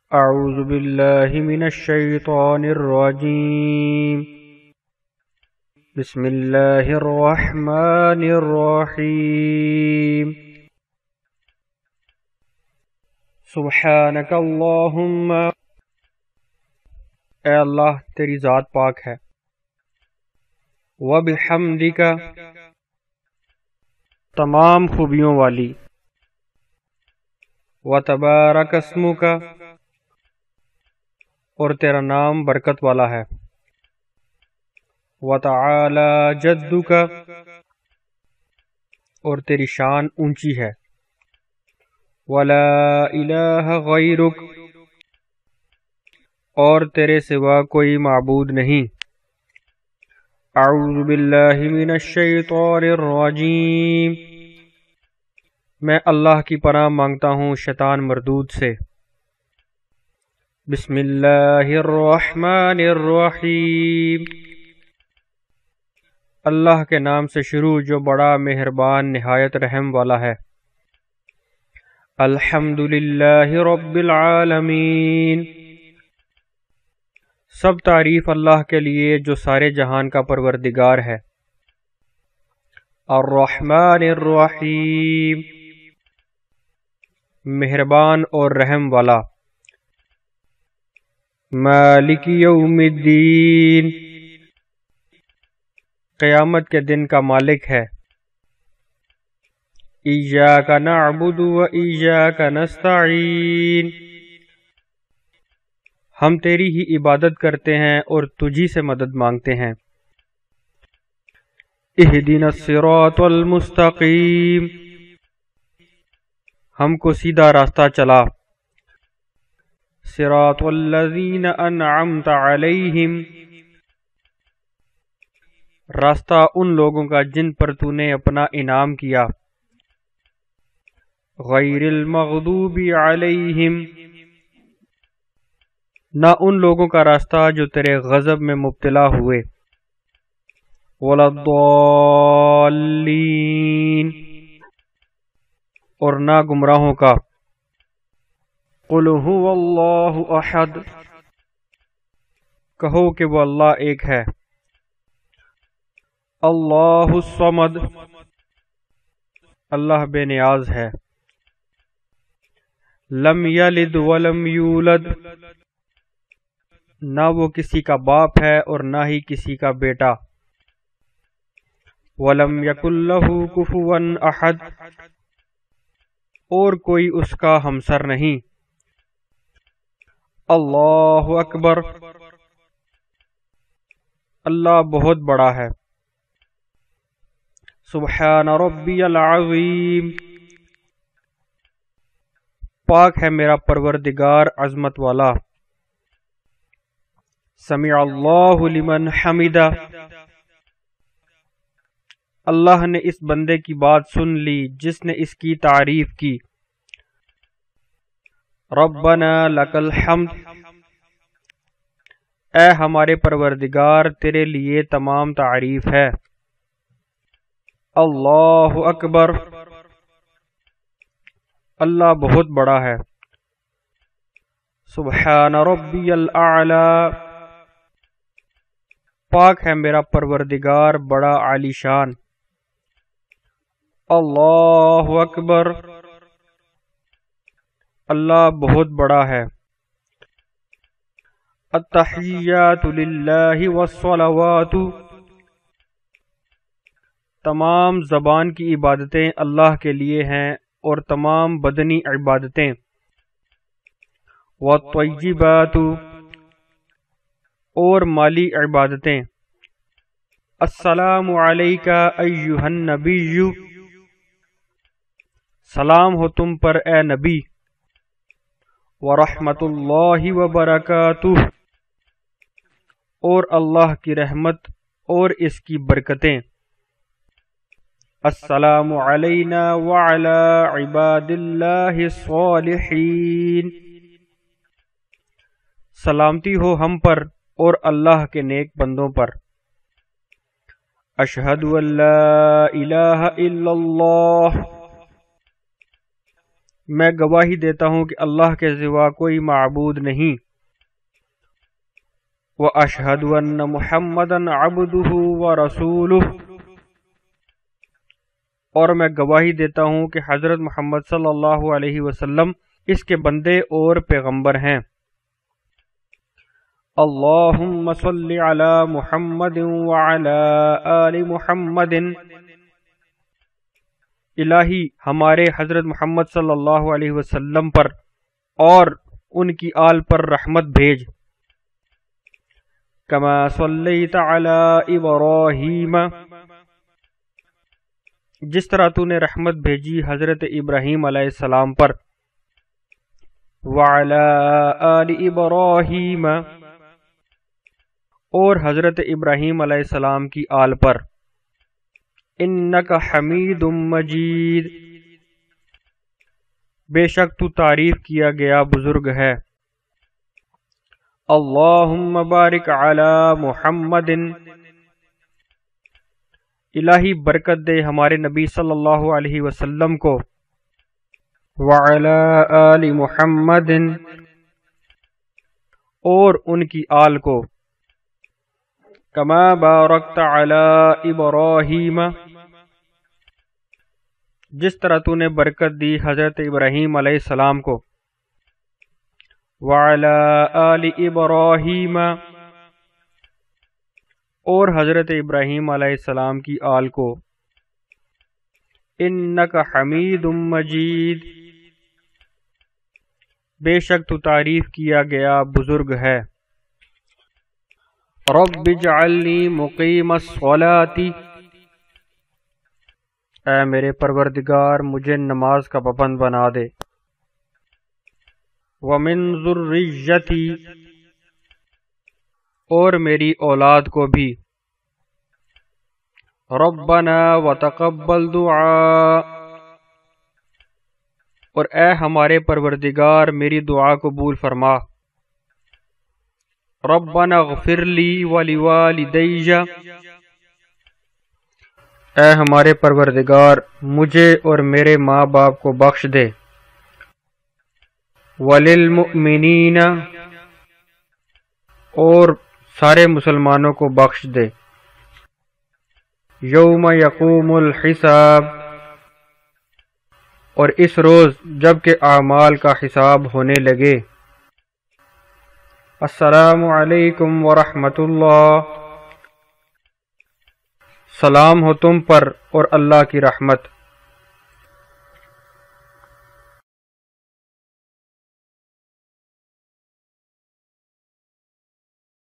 اعوذ باللہ من الشیطان الرجیم بسم اللہ الرحمن الرحیم سبحانک اللہم، اے اللہ تیری ذات پاک ہے، وبحمدک، تمام خوبیوں والی، وتبارک اسمک، اور تیرا نام برکت والا ہے، وتعالی جدک، اور تیری شان اونچی ہے، ولا الہ غیرک، اور تیرے سوا کوئی معبود نہیں۔ اعوذ باللہ من الشیطان الرجیم، میں اللہ کی پناہ مانگتا ہوں شیطان مردود سے۔ بسم اللہ الرحمن الرحیم، اللہ کے نام سے شروع جو بڑا مہربان نہایت رحم والا ہے۔ الحمد للہ رب العالمین، سب تعریف اللہ کے لیے جو سارے جہان کا پروردگار ہے۔ الرحمن الرحیم، مہربان اور رحم والا۔ مالک یوم الدین، قیامت کے دن کا مالک ہے۔ ایاک نعبد و ایاک نستعین، ہم تیری ہی عبادت کرتے ہیں اور تجھی سے مدد مانگتے ہیں۔ اہدنا الصراط المستقیم، ہم کو سیدھا راستہ چلا۔ صراط الذین انعمت علیہم، راستہ ان لوگوں کا جن پر تو نے اپنا انعام کیا۔ غیر المغضوب علیہم، نہ ان لوگوں کا راستہ جو تیرے غضب میں مبتلا ہوئے۔ ولا الضالین، اور نہ گمراہوں کا۔ قل هو اللہ احد، کہو کہ وہ اللہ ایک ہے۔ اللہ الصمد، اللہ بے نیاز ہے۔ لم یلد ولم یولد، نہ وہ کسی کا باپ ہے اور نہ ہی کسی کا بیٹا۔ ولم یکن لہ کفوا احد، اور کوئی اس کا ہمسر نہیں۔ اللہ اکبر، اللہ بہت بڑا ہے۔ سبحان ربی العظیم، پاک ہے میرا پروردگار عظمت والا۔ سمع اللہ لمن حمدہ، اللہ نے اس بندے کی بات سن لی جس نے اس کی تعریف کی۔ ربنا لک الحمد، اے ہمارے پروردگار تیرے لیے تمام تعریف ہے۔ اللہ اکبر، اللہ بہت بڑا ہے۔ سبحان ربی الاعلی، پاک ہے میرا پروردگار بڑا عالی شان۔ اللہ اکبر، اللہ بہت بڑا ہے۔ التحیات للہ والصلوات، تمام زبان کی عبادتیں اللہ کے لیے ہیں اور تمام بدنی عبادتیں۔ والطیبات، اور مالی عبادتیں۔ السلام علیک ایہا النبی، سلام ہو تم پر اے نبی۔ ورحمۃ اللہ وبرکاتہ، اور اللہ کی رحمت اور اس کی برکتیں۔ السلام علینا وعلی عباد اللہ الصالحین، سلامتی ہو ہم پر اور اللہ کے نیک بندوں پر۔ اشہد ان لا الہ الا اللہ، میں گواہی دیتا ہوں کہ اللہ کے سوا کوئی معبود نہیں، وَأَشْهَدُ أَنَّ مُحَمَّدًا عَبْدُهُ وَرَسُولُهُ، اور میں گواہی دیتا ہوں کہ حضرت محمد صلی اللہ علیہ وسلم اس کے بندے اور پیغمبر ہیں۔ اللہم صلی علی محمد وعلی آل محمد، الہی ہمارے حضرت محمد صلی اللہ علیہ وسلم پر اور ان کی آل پر رحمت بھیج، کما صلیت علی ابراہیم، جس طرح تو نے رحمت بھیجی حضرت ابراہیم علیہ السلام پر، وعلی آل ابراہیم، اور حضرت ابراہیم علیہ السلام کی آل پر، انک حمید مجید، بے شک تو تعریف کیا گیا بزرگ ہے۔ اللہم بارک علی محمد، الہی برکت دے ہمارے نبی صلی اللہ علیہ وسلم کو، وعلی آل محمد، اور ان کی آل کو، کما بارکت علی ابراہیم، جس طرح تو نے برکت دی حضرت ابراہیم علیہ السلام کو، وعلی آل ابراہیم، اور حضرت ابراہیم علیہ السلام کی آل کو، انک حمید مجید، بے شک تو تعریف کیا گیا بزرگ ہے۔ رب اجعلنی مقیم الصلاۃ، اے میرے پروردگار مجھے نماز کا پابند بنا دے، ومن ذریتی، اور میری اولاد کو بھی، ربنا وتقبل دعاء، اور اے ہمارے پروردگار میری دعا قبول فرما، ربنا اغفر لی ولوالدی، اے ہمارے پروردگار مجھے اور میرے ماں باپ کو بخش دے، وللمؤمنین، اور سارے مسلمانوں کو بخش دے، یوم یقوم الحساب، اور اس روز جب کہ اعمال کا حساب ہونے لگے۔ السلام علیکم ورحمۃ اللہ، سلام ہو تم پر اور اللہ کی رحمت۔